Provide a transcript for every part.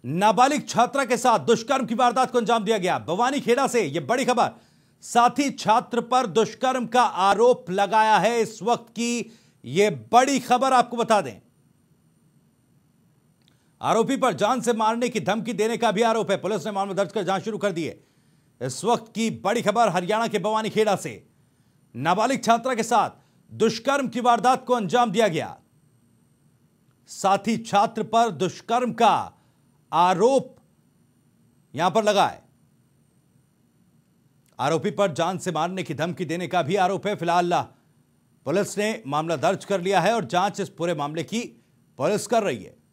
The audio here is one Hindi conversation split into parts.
नाबालिग छात्रा के साथ दुष्कर्म की वारदात को अंजाम दिया गया। बवानीखेड़ा से यह बड़ी खबर। साथी छात्र पर दुष्कर्म का आरोप लगाया है। इस वक्त की यह बड़ी खबर आपको बता दें, आरोपी पर जान से मारने की धमकी देने का भी आरोप है। पुलिस ने मामला दर्ज कर जांच शुरू कर दी है। इस वक्त की बड़ी खबर हरियाणा के बवानीखेड़ा से नाबालिग छात्रा के साथ दुष्कर्म की वारदात को अंजाम दिया गया। साथी छात्र पर दुष्कर्म का आरोप यहां पर लगा है। आरोपी पर जान से मारने की धमकी देने का भी आरोप है। फिलहाल पुलिस ने मामला दर्ज कर लिया है और जांच इस पूरे मामले की पुलिस कर रही है।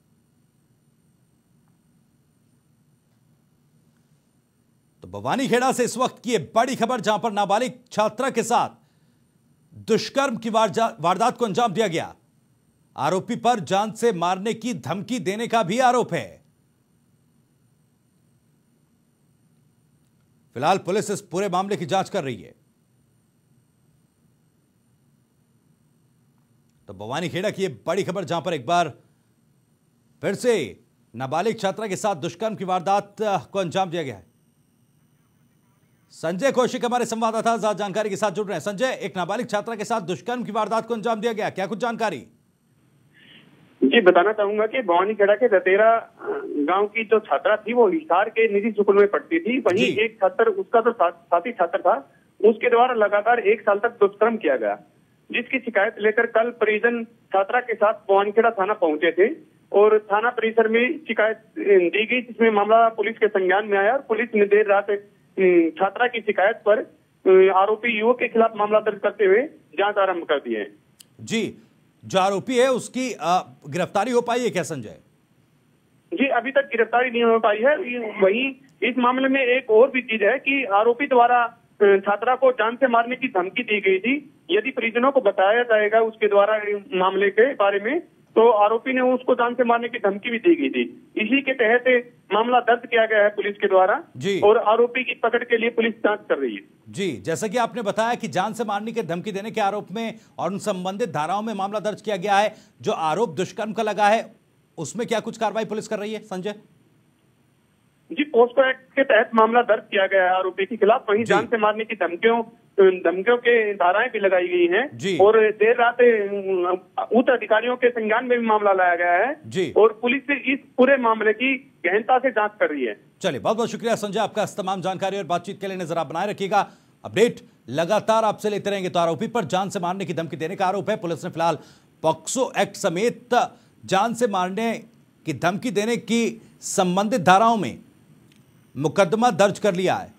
तो बवानीखेड़ा से इस वक्त की यह बड़ी खबर, जहां पर नाबालिग छात्रा के साथ दुष्कर्म की वारदात को अंजाम दिया गया। आरोपी पर जान से मारने की धमकी देने का भी आरोप है। फिलहाल पुलिस इस पूरे मामले की जांच कर रही है। तो बवानीखेड़ा की यह बड़ी खबर, जहां पर एक बार फिर से नाबालिग छात्रा के साथ दुष्कर्म की वारदात को अंजाम दिया गया है। संजय कौशिक हमारे संवाददाता ज्यादा जानकारी के साथ जुड़ रहे हैं। संजय, एक नाबालिग छात्रा के साथ दुष्कर्म की वारदात को अंजाम दिया गया, क्या कुछ जानकारी? जी, बताना चाहूंगा कि बवानीखेड़ा के दतेरा गांव की जो छात्रा थी वो हिसार के निजी स्कूल में पढ़ती थी। वहीं एक छात्र, उसका जो साथी छात्र था, उसके द्वारा लगातार 1 साल तक दुष्कर्म किया गया, जिसकी शिकायत लेकर कल परिजन छात्रा के साथ बवानीखेड़ा थाना पहुंचे थे और थाना परिसर में शिकायत दी गई, जिसमें मामला पुलिस के संज्ञान में आया और पुलिस ने देर रात छात्रा की शिकायत पर आरोपी युवक के खिलाफ मामला दर्ज करते हुए जांच आरंभ कर दी है। जी, जो आरोपी है उसकी गिरफ्तारी हो पाई है क्या संजय? जी, अभी तक गिरफ्तारी नहीं हो पाई है। वहीं इस मामले में एक और भी चीज है कि आरोपी द्वारा छात्रा को जान से मारने की धमकी दी गई थी। यदि परिजनों को बताया जाएगा उसके द्वारा मामले के बारे में, तो आरोपी ने उसको जान से मारने की धमकी भी दी गई थी। इसी के तहत मामला दर्ज किया गया है पुलिस के द्वारा और आरोपी की पकड़ के लिए पुलिस जांच कर रही है। जी, जैसा कि आपने बताया कि जान से मारने की धमकी देने के आरोप में और उन संबंधित धाराओं में मामला दर्ज किया गया है। जो आरोप दुष्कर्म का लगा है उसमें क्या कुछ कार्रवाई पुलिस कर रही है संजय? जी, पोस्को एक्ट के तहत मामला दर्ज किया गया है आरोपी के खिलाफ। वहीं जान से मारने की धमकियों के धाराएं भी लगाई गई हैं और देर रात उच्च अधिकारियों के संज्ञान में भी मामला लाया गया है और पुलिस इस पूरे मामले की गहनता से जांच कर रही है। चलिए, बहुत बहुत शुक्रिया संजय आपका तमाम जानकारी और बातचीत के लिए। नजर आप बनाए रखिएगा, अपडेट लगातार आपसे लेते रहेंगे। तो आरोपी पर जान से मारने की धमकी देने का आरोप है। पुलिस ने फिलहाल पॉक्सो एक्ट समेत जान से मारने की धमकी देने की संबंधित धाराओं में मुकदमा दर्ज कर लिया है।